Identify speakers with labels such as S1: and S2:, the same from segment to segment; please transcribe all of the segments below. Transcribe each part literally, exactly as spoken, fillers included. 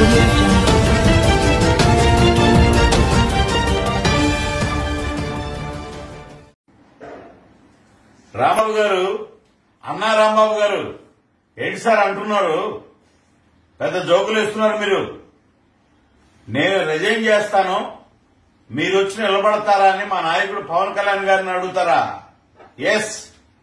S1: audio jungle.
S2: Rambabu గారు అన్నా రాంబాబు గారు ఏంటి సార్ అంటున్నారు? పెద్ద జోకులు ఇస్తున్నారు మీరు. నేను రిజైన్ చేస్తాను, మీరు వచ్చి నిలబడతారా అని మా నాయకుడు పవన్ కళ్యాణ్ గారిని అడుగుతారా? ఎస్,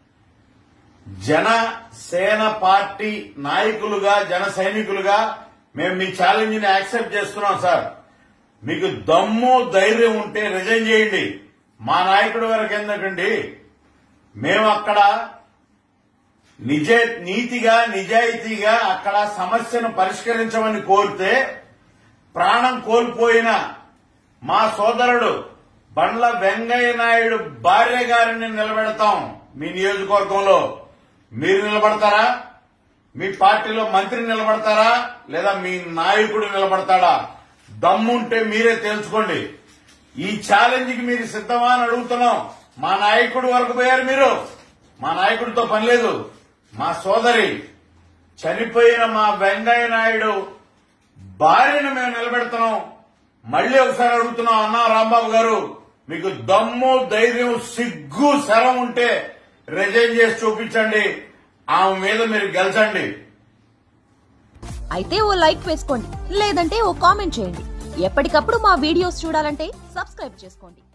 S2: జనసేన పార్టీ నాయకులుగా, జన సైనికులుగా మేము మీ ఛాలెంజ్ ని యాక్సెప్ట్ చేస్తున్నాం సార్. మీకు దమ్ము ధైర్యం ఉంటే రిజైన్ చేయండి. మా నాయకుడి వరకు ఎందుకండి, మేము అక్కడ నిజ నీతిగా నిజాయితీగా అక్కడ సమస్యను పరిష్కరించమని కోరితే ప్రాణం కోల్పోయిన మా సోదరుడు బండ్ల వెంగయ్య నాయుడు భార్య గారిని నిలబెడతాం మీ నియోజకవర్గంలో. మీరు నిలబడతారా? మీ పార్టీలో మంత్రి నిలబడతారా? లేదా మీ నాయకుడు నిలబడతాడా? దమ్ముంటే మీరే తెలుసుకోండి. ఈ ఛాలెంజ్ కి మీరు సిద్ధమా అని అడుగుతున్నాం. మా నాయకుడు వరకు పోయారు మీరు. మా నాయకుడితో పని లేదు. మా సోదరి చనిపోయిన మా వెంగయ్య నాయుడు భార్యను మేము నిలబెడుతున్నాం. మళ్లీ ఒకసారి అడుగుతున్నాం, అన్నా రాంబాబు గారు, మీకు దమ్ము ధైర్యం సిగ్గు శరం ఉంటే రిజైన్ చేసి చూపించండి. ఆమె మీద మీరు గెలిచండి.
S3: అయితే ఓ లైక్ వేసుకోండి, లేదంటే ఓ కామెంట్ చేయండి. ఎప్పటికప్పుడు మా వీడియోస్ చూడాలంటే సబ్స్క్రైబ్ చేసుకోండి.